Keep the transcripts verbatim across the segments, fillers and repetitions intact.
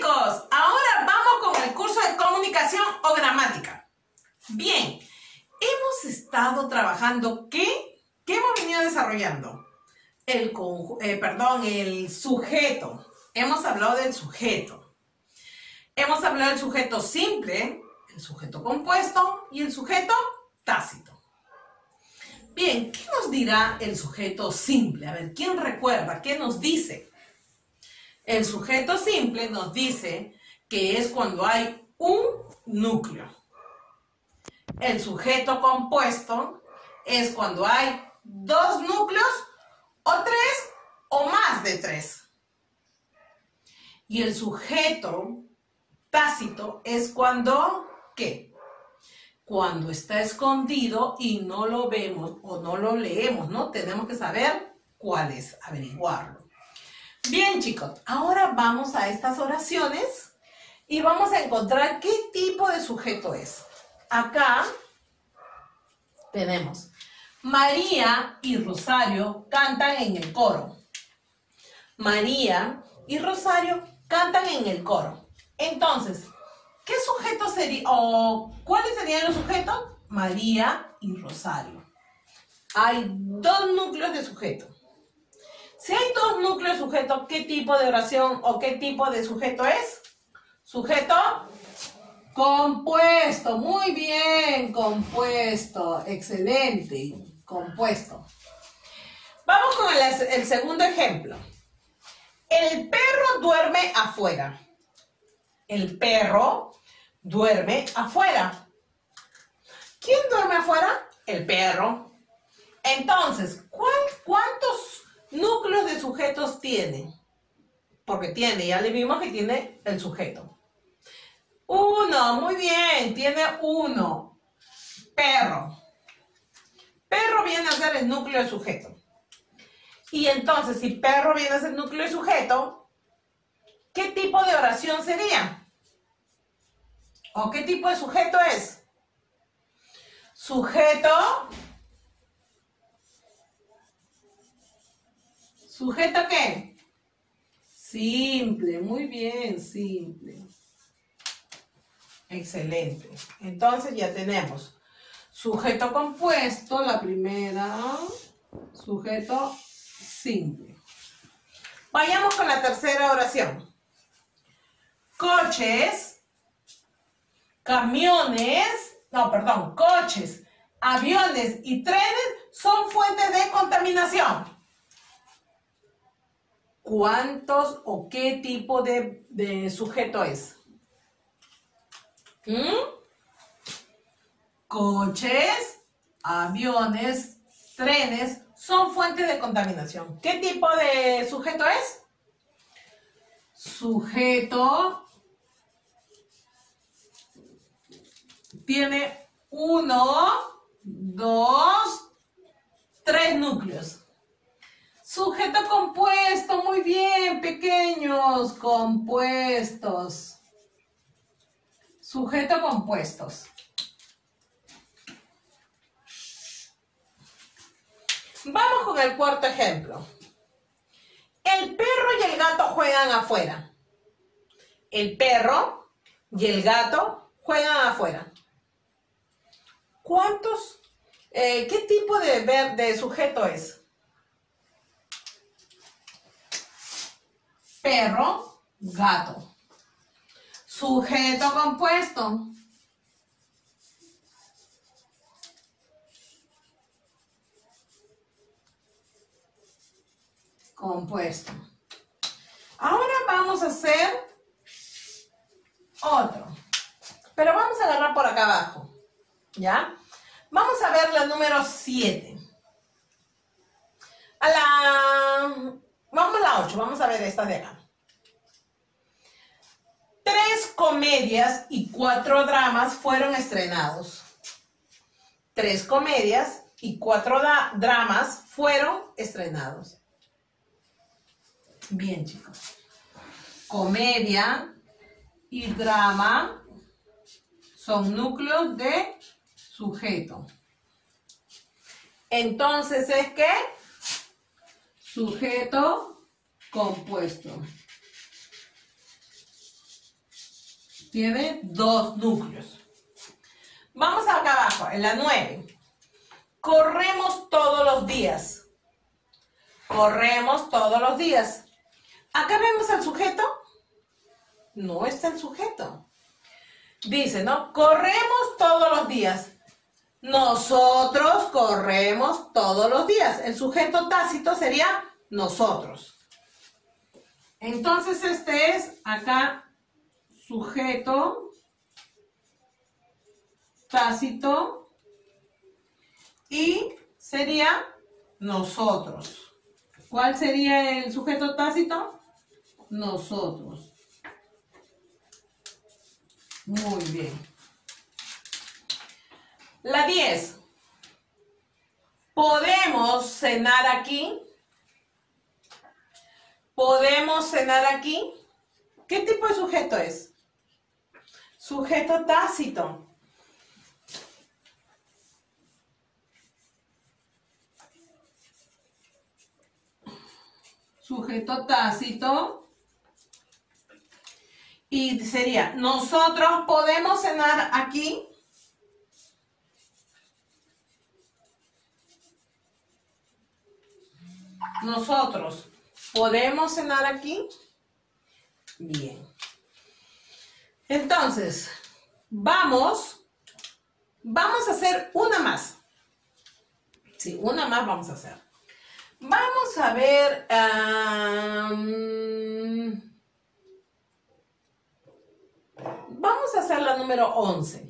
chicos, ahora vamos con el curso de comunicación o gramática. Bien, hemos estado trabajando, ¿qué? ¿Qué hemos venido desarrollando? El, eh, perdón, el sujeto. Hemos hablado del sujeto. Hemos hablado del sujeto simple, el sujeto compuesto y el sujeto tácito. Bien, ¿qué nos dirá el sujeto simple? A ver, ¿quién recuerda? ¿Qué nos dice? El sujeto simple nos dice que es cuando hay un núcleo. El sujeto compuesto es cuando hay dos núcleos o tres o más de tres. Y el sujeto tácito es cuando, ¿qué? Cuando está escondido y no lo vemos o no lo leemos, ¿no? Tenemos que saber cuál es, averiguarlo. Bien, chicos, ahora vamos a estas oraciones y vamos a encontrar qué tipo de sujeto es. Acá tenemos María y Rosario cantan en el coro. María y Rosario cantan en el coro. Entonces, ¿qué sujeto sería o cuáles serían los sujetos? María y Rosario. Hay dos núcleos de sujeto. Si hay dos núcleos de sujeto, ¿qué tipo de oración o qué tipo de sujeto es? Sujeto compuesto. Muy bien, compuesto. Excelente, compuesto. Vamos con el, el segundo ejemplo. El perro duerme afuera. El perro duerme afuera. ¿Quién duerme afuera? El perro. Entonces, ¿cuál, ¿cuántos núcleos de sujetos tiene? Porque tiene, ya le vimos que tiene el sujeto. Uno, muy bien, tiene uno. Perro. Perro viene a ser el núcleo de sujeto. Y entonces, si perro viene a ser el núcleo de sujeto, ¿qué tipo de oración sería? ¿O qué tipo de sujeto es? Sujeto. ¿Sujeto qué? Simple, muy bien, simple. Excelente. Entonces ya tenemos sujeto compuesto, la primera, sujeto simple. Vayamos con la tercera oración. Coches, camiones, no, perdón, coches, aviones y trenes son fuentes de contaminación. ¿Cuántos o qué tipo de, de sujeto es? ¿Mm? Coches, aviones, trenes son fuentes de contaminación. ¿Qué tipo de sujeto es? Sujeto tiene uno, dos, tres núcleos. Sujeto compuesto, muy bien, pequeños, compuestos. Sujeto compuestos. Vamos con el cuarto ejemplo. El perro y el gato juegan afuera. El perro y el gato juegan afuera. ¿Cuántos? Eh, ¿Qué tipo de, de sujeto es? Perro, gato. Sujeto compuesto. Compuesto. Ahora vamos a hacer otro. Pero vamos a agarrar por acá abajo. ¿Ya? Vamos a ver la número siete. A la... Vamos a la ocho, vamos a ver esta de acá. Tres comedias y cuatro dramas fueron estrenados. Tres comedias y cuatro dramas fueron estrenados. Bien, chicos. Comedia y drama son núcleos de sujeto. Entonces, ¿es qué? Sujeto compuesto. Tiene dos núcleos. Vamos acá abajo, en la nueve. Corremos todos los días. Corremos todos los días. Acá vemos al sujeto. No está el sujeto. Dice, ¿no? Corremos todos los días. Nosotros corremos todos los días. El sujeto tácito sería nosotros. Entonces este es acá sujeto tácito y sería nosotros. ¿Cuál sería el sujeto tácito? Nosotros. Muy bien. La diez. ¿Podemos cenar aquí? ¿Podemos cenar aquí? ¿Qué tipo de sujeto es? Sujeto tácito. Sujeto tácito. Y sería, ¿nosotros podemos cenar aquí? Nosotros, ¿podemos cenar aquí? Bien. Entonces, vamos, vamos a hacer una más. Sí, una más vamos a hacer. Vamos a ver... Um, vamos a hacer la número once.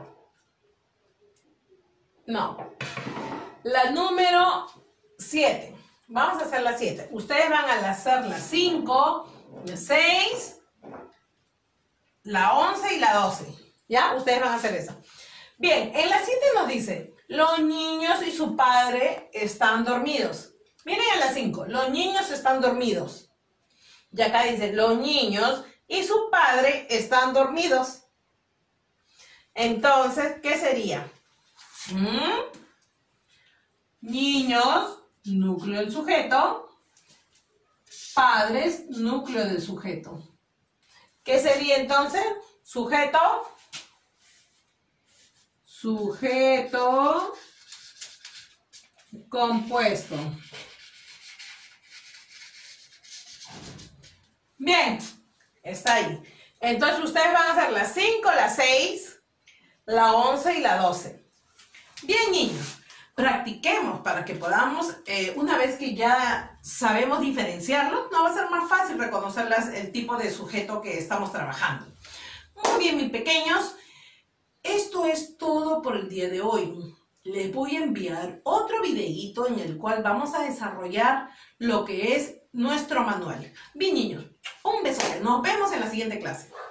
No. La número siete. Vamos a hacer la siete. Ustedes van a hacer la cinco, la seis, la once y la doce. ¿Ya? Ustedes van a hacer eso. Bien, en la siete nos dice, los niños y su padre están dormidos. Miren en la cinco, los niños están dormidos. Y acá dice, los niños y su padre están dormidos. Entonces, ¿qué sería? ¿Mm? Niños, núcleo del sujeto. Padres, núcleo del sujeto. ¿Qué sería entonces? Sujeto. Sujeto compuesto. Bien, está ahí. Entonces ustedes van a hacer la cinco, la seis, la once y la doce. Bien, niños, practiquemos para que podamos, eh, una vez que ya sabemos diferenciarlo, nos va a ser más fácil reconocer las, el tipo de sujeto que estamos trabajando. Muy bien, mis pequeños, esto es todo por el día de hoy. Les voy a enviar otro videíto en el cual vamos a desarrollar lo que es nuestro manual. Bien, niños, un beso. Nos vemos en la siguiente clase.